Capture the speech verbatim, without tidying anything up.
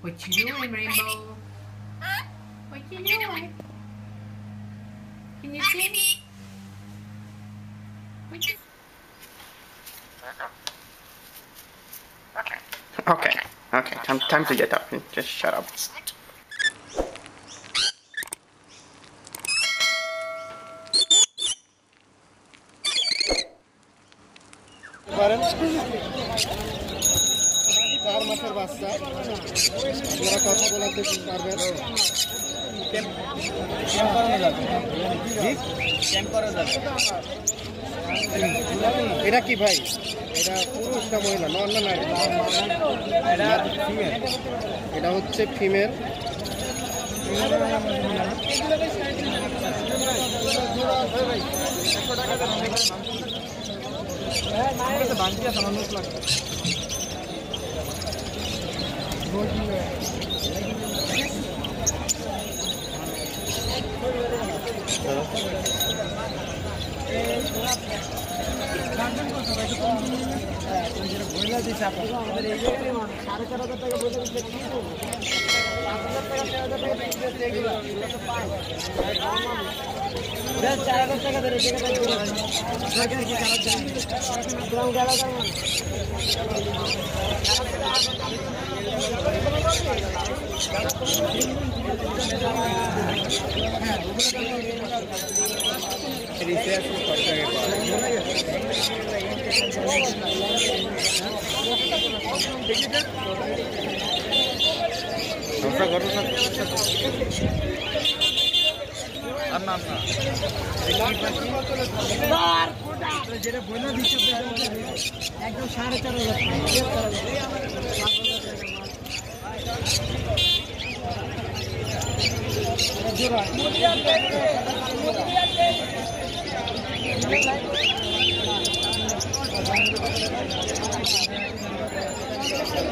What you doing, Rainbow? What you doing? Can you see me? You... Okay. Okay. Okay. Time. Time to get up. Just shut up. চার মাসের বাচ্চা আপনারা কথা বলাতে পারবেন এটা কি ভাই এটা পুরুষ না মহিলা নর না নারী এটা হচ্ছে ফিমেল একদম সাড়ে চার হাজার